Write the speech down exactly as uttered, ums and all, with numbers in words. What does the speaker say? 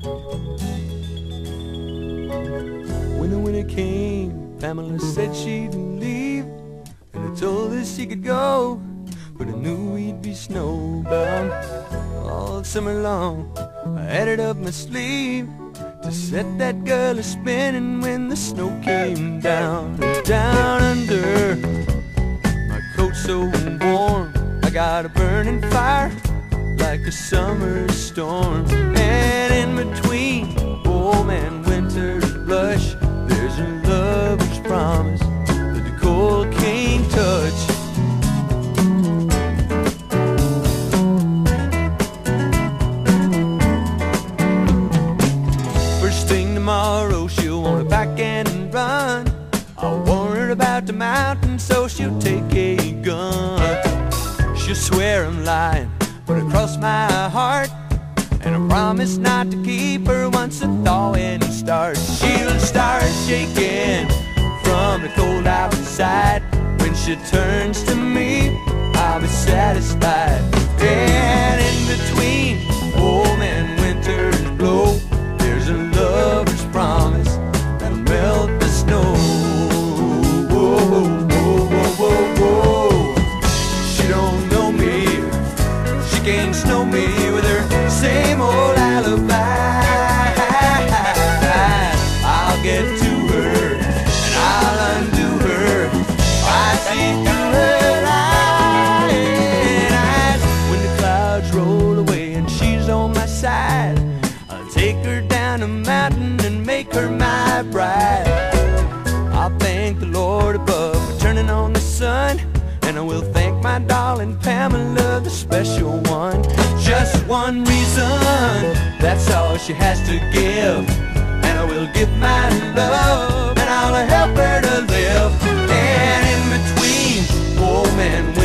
When the winter came, Pamela said she'd leave, and I told her she could go, but I knew we'd be snowbound all summer long. I had it up my sleeve to set that girl a-spinning when the snow came down. And down under my coat so warm, I got a burning fire like a summer storm. And in between old man winter's blush, there's a lover's promise that the cold can't touch. First thing tomorrow she'll want to pack and run. I'll warn her about the mountain so she'll take a gun. She'll swear I'm lying, but across my heart, and I promise not to keep her once the thawing starts. She'll start shaking from the cold outside. When she turns to me, I'll be satisfied. And in between old man winter's blow, there's a lover's promise that'll melt the snow. Whoa, whoa, whoa, whoa, whoa, whoa. She don't know me, she can't snow me with her same old alibi. I'll get to her and I'll undo her. I see through her lying eyes. When the clouds roll away and she's on my side, I'll take her down a mountain and make her my bride. I'll thank the Lord above for turning on the sun, and I will thank my darling Pamela, the special one. Just one reason, that's all she has to give, and I will give my love, and I'll help her to live. And in between old man